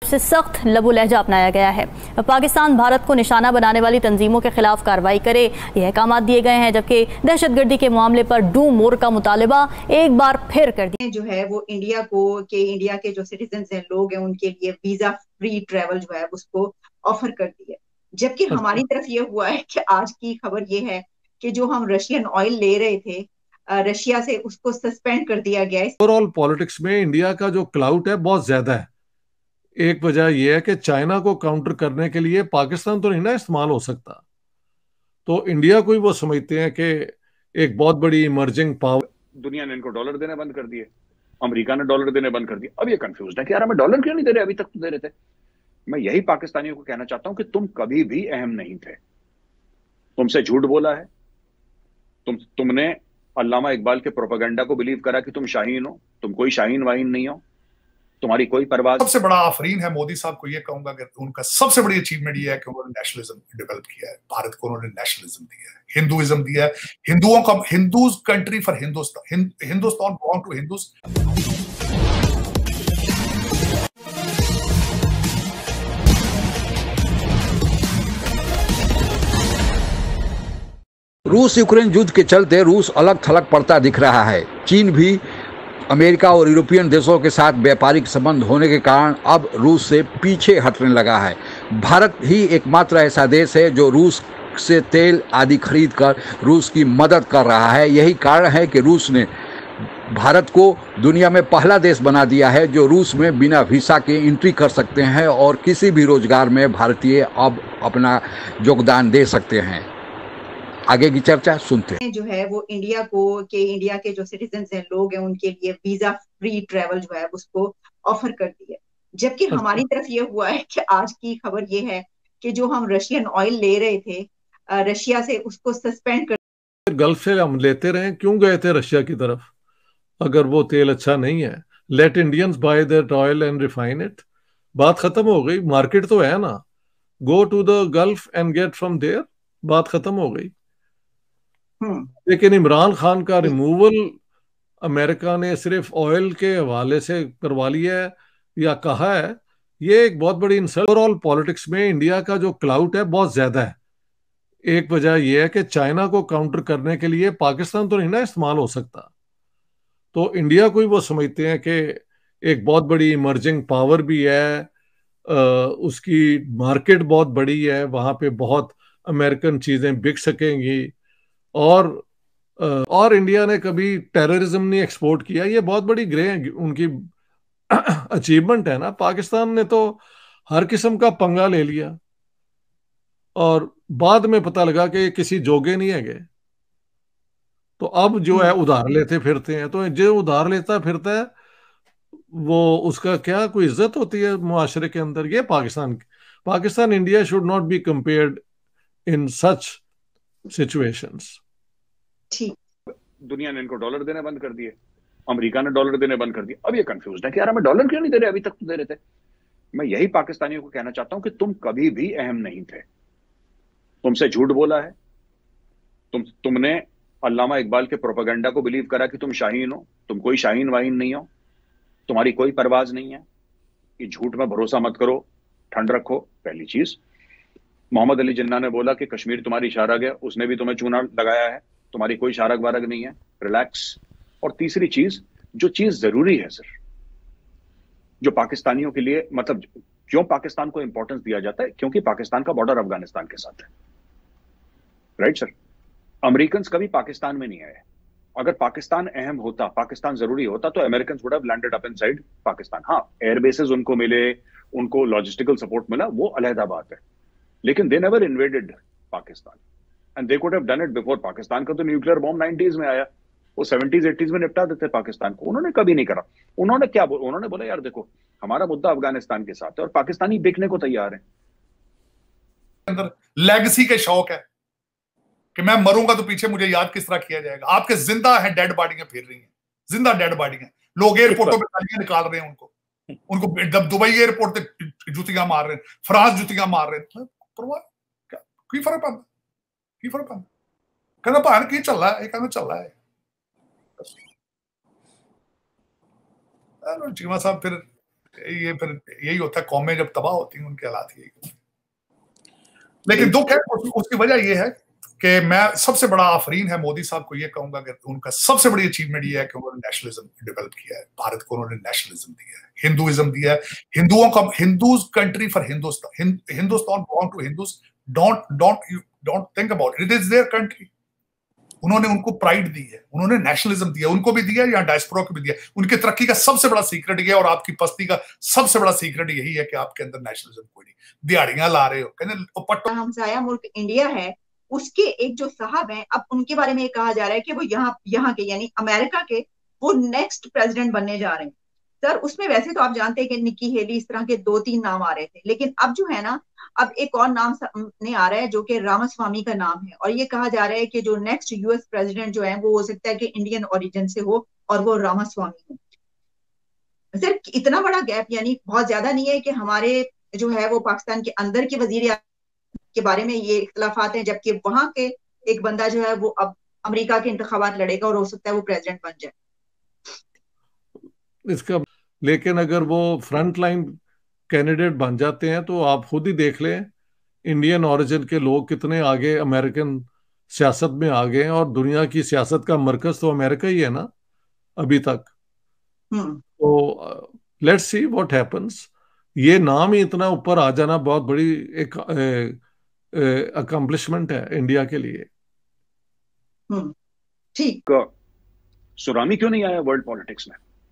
से सख्त लबो लहजा अपनाया गया है। पाकिस्तान भारत को निशाना बनाने वाली तंजीमों के खिलाफ कार्रवाई करे, ये अहकाम दिए गए हैं। जबकि दहशतगर्दी के मामले पर डू मोर का मुतालबा एक बार फिर कर दिया जो है वो इंडिया के जो सिटीजन हैं, लोग हैं, उनके लिए वीजा फ्री ट्रेवल जो है उसको ऑफर कर दी है। जबकि हमारी तरफ ये हुआ है कि आज की खबर ये है कि जो हम रशियन ऑयल ले रहे थे रशिया से, उसको सस्पेंड कर दिया गया है। ओवरऑल पॉलिटिक्स में इंडिया का जो क्लाउट है बहुत ज्यादा है। एक वजह यह है कि चाइना को काउंटर करने के लिए पाकिस्तान तो नहीं ना इस्तेमाल हो सकता, तो इंडिया को ही वो समझते हैं कि एक बहुत बड़ी इमर्जिंग पावर। दुनिया ने इनको डॉलर देने बंद कर दिए, अमेरिका ने डॉलर देने बंद कर दिए। अब ये कंफ्यूज है कि यार हमें डॉलर क्यों नहीं दे रहे, अभी तक तो दे रहे थे। मैं यही पाकिस्तानियों को कहना चाहता हूं कि तुम कभी भी अहम नहीं थे, तुमसे झूठ बोला है, तुमने अल्लामा इकबाल के प्रोपेगेंडा को बिलीव करा कि तुम शाहीन हो। तुम कोई शाहीन वाहीन नहीं हो, तुम्हारी कोई परवाह। सबसे बड़ा आफरीन है मोदी साहब को, ये कहूंगा कि उनका सबसे बड़ी अचीवमेंट ये है कि उन्होंने नेशनलिज्म डेवलप किया है। भारत को उन्होंने नेशनलिज्म दिया है, हिंदुइज्म दिया है, हिंदुओं का Hindus country for Hindustan, Hindustan belong to Hindus. रूस यूक्रेन युद्ध के चलते रूस अलग थलग पड़ता दिख रहा है। चीन भी अमेरिका और यूरोपियन देशों के साथ व्यापारिक संबंध होने के कारण अब रूस से पीछे हटने लगा है। भारत ही एकमात्र ऐसा देश है जो रूस से तेल आदि खरीद कर रूस की मदद कर रहा है। यही कारण है कि रूस ने भारत को दुनिया में पहला देश बना दिया है जो रूस में बिना वीसा के एंट्री कर सकते हैं और किसी भी रोजगार में भारतीय अब अपना योगदान दे सकते हैं। आगे की चर्चा सुनते हैं। जो है वो इंडिया के जो सिटीजन हैं, लोग हैं, उनके लिए वीजा फ्री ट्रेवल जो है उसको ऑफर कर दी है। जबकि हमारी तरफ ये हुआ है कि आज की खबर ये है कि जो हम रशियन ऑयल ले रहे थे रशिया से, उसको सस्पेंड कर। गल्फ से हम लेते रहे, क्यों गए थे रशिया की तरफ अगर वो तेल अच्छा नहीं है? Let Indians buy that oil and refine it. बात खत्म हो गई, मार्केट तो है ना, go to the Gulf and get from there, बात खत्म हो गई। लेकिन इमरान खान का रिमूवल अमेरिका ने सिर्फ ऑयल के हवाले से करवा लिया है या कहा है, ये एक बहुत बड़ी इंसल्ट। ओवरऑल पॉलिटिक्स में इंडिया का जो क्लाउट है बहुत ज्यादा है। एक वजह यह है कि चाइना को काउंटर करने के लिए पाकिस्तान तो नहीं ना इस्तेमाल हो सकता, तो इंडिया को ही वो समझते हैं कि एक बहुत बड़ी इमर्जिंग पावर भी है, उसकी मार्केट बहुत बड़ी है, वहां पे बहुत अमेरिकन चीजें बिक सकेंगी। और इंडिया ने कभी टेररिज्म नहीं एक्सपोर्ट किया, ये बहुत बड़ी उनकी अचीवमेंट है ना। पाकिस्तान ने तो हर किस्म का पंगा ले लिया और बाद में पता लगा कि किसी जोगे नहीं है गए, तो अब जो है उधार लेते फिरते हैं। तो जो उधार लेता फिरता है वो उसका क्या कोई इज्जत होती है मुआशरे के अंदर? ये Pakistan India should not be compared in such situations. दुनिया ने इनको डॉलर देने बंद कर दिए, अमेरिका ने डॉलर देने बंद कर दिए। अब ये कंफ्यूज है कि यार हमें डॉलर क्यों नहीं दे रहे, अभी तक तो दे रहे थे। मैं यही पाकिस्तानियों को कहना चाहता हूं कि तुम कभी भी अहम नहीं थे, तुमसे झूठ बोला है, तुमने अल्लामा इकबाल के प्रोपेगेंडा को बिलीव करा कि तुम शाहीन हो। तुम कोई शाहीन वाहीन नहीं हो, तुम्हारी कोई परवाज नहीं है। ये झूठ में भरोसा मत करो, ठंड रखो। पहली चीज, मोहम्मद अली जिन्ना ने बोला कि कश्मीर तुम्हारी शारग है, उसने भी तुम्हें चूना लगाया है, तुम्हारी कोई शारग वारग नहीं है, रिलैक्स। और तीसरी चीज, जो चीज जरूरी है सर, जो पाकिस्तानियों के लिए, मतलब क्यों पाकिस्तान को इंपॉर्टेंस दिया जाता है, क्योंकि पाकिस्तान का बॉर्डर अफगानिस्तान के साथ है, राइट सर। अमेरिकन कभी पाकिस्तान में नहीं आए। अगर पाकिस्तान अहम होता, पाकिस्तान जरूरी होता, तो American would have landed up inside Pakistan. हाँ, एयर बेसेस उनको मिले, उनको लॉजिस्टिकल सपोर्ट मिला, वो अलहदा बात है, लेकिन they never invaded Pakistan and they could have done it before. Pakistan का तो न्यूक्लियर बॉम्ब 90s में आया, वो 70s 80s में निपटा देते पाकिस्तान को। उन्होंने कभी नहीं करा। उन्होंने क्या बोला? उन्होंने बोला यार देखो, हमारा मुद्दा अफगानिस्तान के साथ है और पाकिस्तानी बिकने को तैयार है। अंदर लेगेसी के शौक है कि मैं मरूंगा तो पीछे मुझे याद किस तरह किया जाएगा। आपके जिंदा है, डेड बॉडियां फिर रही हैं, जिंदा डेड बॉडियां। लोग एयरपोर्टों पे गालियां निकाल रहे हैं उनको दुबई एयरपोर्ट पे जुतियां मार रहे हैं, फ्रांस जुतियां मार रहे हैं। की फर्क पैंदा, की फर्क पैंदा? कहना भान की चल रहा है, ये कहना चल रहा है। चीमा साहब फिर ये फिर यही होता है, कौमें जब तबाह होती हैं उनके हालात यही होते हैं। लेकिन दुख है, उसकी वजह ये है कि मैं सबसे बड़ा आफरीन है मोदी साहब को ये कहूंगा कि उनका सबसे बड़ी अचीवमेंट ये है कि उन्होंने नेशनलिज्म डेवलप किया है, भारत को उन्होंने नेशनलिज्म दिया है, हिंदुइज्म दिया है, हिंदुओं का, Hindus country for Hindustan, Hindustan belong to Hindus, don't think about it, it is their country. उन्होंने उनको प्राइड दी है, उन्होंने नेशनलिज्म दिया, उनको भी दिया, यहाँ डायस्पोरा को भी दिया। उनकी तरक्की का सबसे बड़ा सीक्रेट ये है, और आपकी पस्ती का सबसे बड़ा सीक्रेट यही है कि आपके अंदर नेशनलिज्म कोई नहीं, दिहाड़ियां ला रहे हो, कहते हमसाया मुल्क इंडिया है, उसके एक जो साहब हैं, अब उनके बारे में ये कहा जा रहा है कि वो यहाँ के यानी अमेरिका के वो नेक्स्ट प्रेसिडेंट बनने जा रहे हैं। सर उसमें वैसे तो आप जानते हैं कि निक्की हेली, इस तरह के 2-3 नाम आ रहे थे, लेकिन अब जो है ना, अब एक और नाम सामने आ रहा है जो कि रामास्वामी का नाम है, और ये कहा जा रहा है कि जो नेक्स्ट यूएस प्रेसिडेंट जो है वो हो सकता है कि इंडियन ओरिजिन से हो और वो रामास्वामी हो। सर इतना बड़ा गैप यानी बहुत ज्यादा नहीं है कि हमारे जो है वो पाकिस्तान के अंदर के वजीर के बारे में ये इख्तलाफात हैं, जबकि वहां के एक बंदा जो है वो अब अमेरिका के इंतखाबात लड़ेगा और हो सकता है वो प्रेसिडेंट बन जाए इसका। लेकिन अगर वो फ्रंट लाइन कैंडिडेट बन जाते हैं तो आप खुद ही देख लें इंडियन ओरिजिन के लोग कितने आगे अमेरिकन सियासत में आ गए हैं, और दुनिया की सियासत का मरकज तो अमेरिका ही है ना अभी तक। तो लेट्स सी व्हाट हैपेंस। ये नाम ही इतना ऊपर आ जाना बहुत बड़ी एक अकम्पलिशमेंट है इंडिया के लिए। ठीक, सुनामी क्यों नहीं आया वर्ल्ड पॉलिटिक्स में?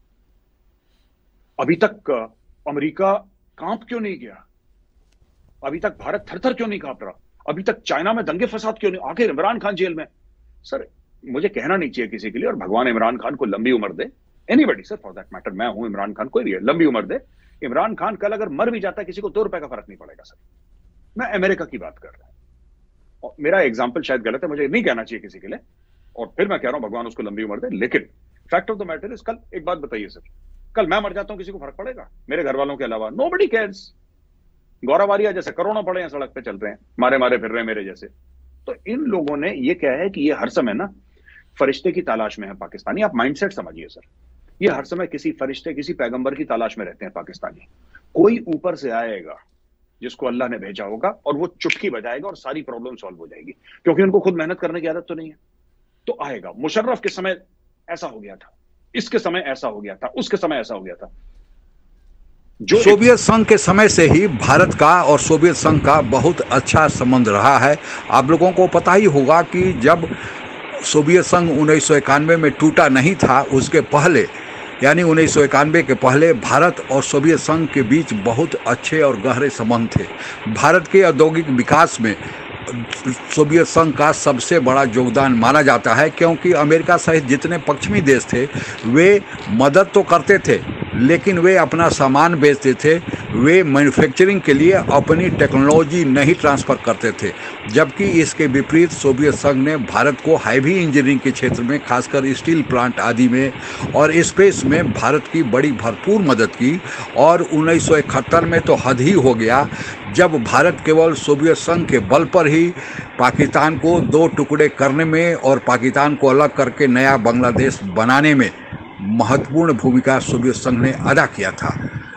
अभी तक अमेरिका कांप क्यों नहीं गया? अभी तक भारत थर थर क्यों नहीं कांप रहा? अभी तक चाइना में दंगे फसाद क्यों नहीं? आखिर इमरान खान जेल में। सर मुझे कहना नहीं चाहिए किसी के लिए, और भगवान इमरान खान को लंबी उम्र दे, anybody sir for that matter, मैं हूं इमरान खान, कोई भी है, लंबी उम्र दे। इमरान खान कल अगर मर भी जाता है किसी को 2 रुपए का फर्क नहीं पड़ेगा सर। मैं अमेरिका की बात कर रहा हूं, और मेरा एग्जाम्पल शायद गलत है, मुझे नहीं कहना चाहिए किसी के लिए, और फिर मैं कह रहा हूं भगवान उसको लंबी उम्र दे। लेकिन fact of the matter is, कल एक बात बताइए सर, कल मैं मर जाता हूं किसी को फर्क पड़ेगा? मेरे घर वालों के अलावा नोबडी केयर्स। गौरव आर्या जैसे करोड़ों पड़े हैं सड़क पे चल रहे हैं, मारे मारे फिर रहे हैं मेरे जैसे। तो इन लोगों ने ये क्या है कि ये हर समय ना फरिश्ते की तलाश में है पाकिस्तानी। आप माइंडसेट समझिए सर, ये हर समय किसी फरिश्ते, किसी पैगंबर की तलाश में रहते हैं पाकिस्तानी। कोई ऊपर से आएगा जिसको अल्लाह ने भेजा होगा और वो चुटकी बजाएगा और सारी प्रॉब्लम सॉल्व हो जाएगी, क्योंकि उनको खुद मेहनत करने की आदत तो नहीं है। तो आएगा। मुशर्रफ के समय ऐसा हो गया था, इसके समय ऐसा हो गया था, उसके समय ऐसा हो गया था। जो सोवियत संघ के समय से ही भारत का और सोवियत संघ का बहुत अच्छा संबंध रहा है। आप लोगों को पता ही होगा कि जब सोवियत संघ 1991 में टूटा नहीं था, उसके पहले यानी 1991 के पहले भारत और सोवियत संघ के बीच बहुत अच्छे और गहरे संबंध थे। भारत के औद्योगिक विकास में सोवियत संघ का सबसे बड़ा योगदान माना जाता है, क्योंकि अमेरिका सहित जितने पश्चिमी देश थे वे मदद तो करते थे, लेकिन वे अपना सामान बेचते थे, वे मैन्युफैक्चरिंग के लिए अपनी टेक्नोलॉजी नहीं ट्रांसफ़र करते थे। जबकि इसके विपरीत सोवियत संघ ने भारत को हैवी इंजीनियरिंग के क्षेत्र में, खासकर स्टील प्लांट आदि में और स्पेस में भारत की बड़ी भरपूर मदद की। और 1971 में तो हद ही हो गया, जब भारत केवल सोवियत संघ के बल पर ही पाकिस्तान को 2 टुकड़े करने में और पाकिस्तान को अलग करके नया बांग्लादेश बनाने में महत्वपूर्ण भूमिका सोवियत संघ ने अदा किया था।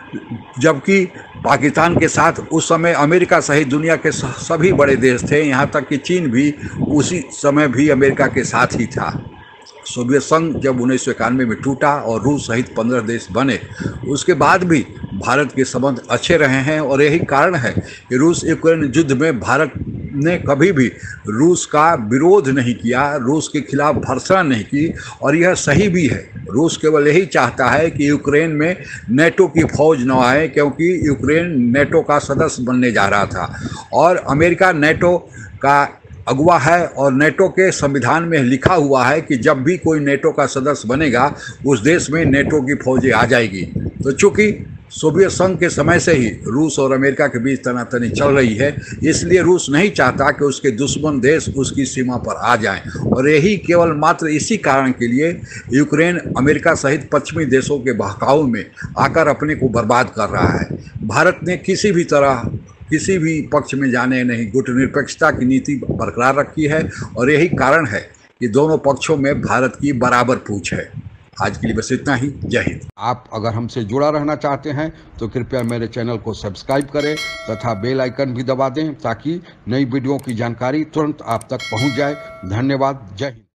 जबकि पाकिस्तान के साथ उस समय अमेरिका सहित दुनिया के सभी बड़े देश थे, यहाँ तक कि चीन भी उसी समय भी अमेरिका के साथ ही था। सोवियत संघ जब 1991 में टूटा और रूस सहित 15 देश बने, उसके बाद भी भारत के संबंध अच्छे रहे हैं। और यही कारण है कि रूस यूक्रेन युद्ध में भारत ने कभी भी रूस का विरोध नहीं किया, रूस के खिलाफ भर्त्सना नहीं की, और यह सही भी है। रूस केवल यही चाहता है कि यूक्रेन में नेटो की फौज न आए, क्योंकि यूक्रेन नेटो का सदस्य बनने जा रहा था और अमेरिका नेटो का अगुवा है, और नेटो के संविधान में लिखा हुआ है कि जब भी कोई नेटो का सदस्य बनेगा उस देश में नेटो की फौजें आ जाएगी। तो चूंकि सोवियत संघ के समय से ही रूस और अमेरिका के बीच तनातनी चल रही है, इसलिए रूस नहीं चाहता कि उसके दुश्मन देश उसकी सीमा पर आ जाएं। और यही केवल मात्र इसी कारण के लिए यूक्रेन अमेरिका सहित पश्चिमी देशों के बहकाव में आकर अपने को बर्बाद कर रहा है। भारत ने किसी भी तरह किसी भी पक्ष में जाने नहीं, गुटनिरपेक्षता की नीति बरकरार रखी है, और यही कारण है कि दोनों पक्षों में भारत की बराबर पूछ है। आज के लिए बस इतना ही। जय हिंद। आप अगर हमसे जुड़ा रहना चाहते हैं तो कृपया मेरे चैनल को सब्सक्राइब करें तथा बेल आइकन भी दबा दें ताकि नई वीडियो की जानकारी तुरंत आप तक पहुंच जाए। धन्यवाद। जय हिंद।